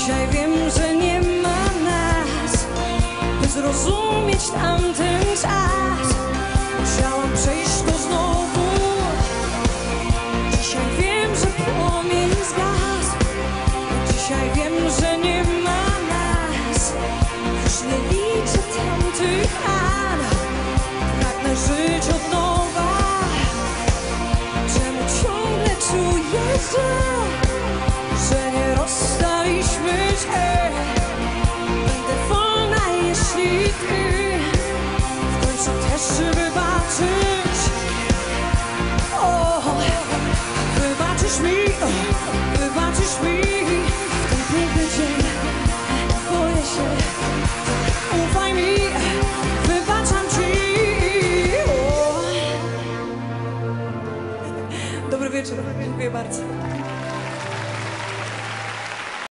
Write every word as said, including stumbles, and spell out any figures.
Dzisiaj wiem, że nie ma nas, by zrozumieć tamten czas. Musiałam przejść to znowu. Dzisiaj wiem, że płomień zgasł. Dzisiaj wiem, że nie ma nas. Już nie liczę tamtych ran. Pragnę żyć od nowa. Czemu ciągle czuję, że, że nie rozstaliśmy się? Będę wolna, jeśli ty w końcu też wybaczysz. O, wybaczysz mi, wybaczysz mi w ten piękny dzień. Boję się, ufaj mi, wybaczam ci. O. Dobry wieczór, dziękuję bardzo.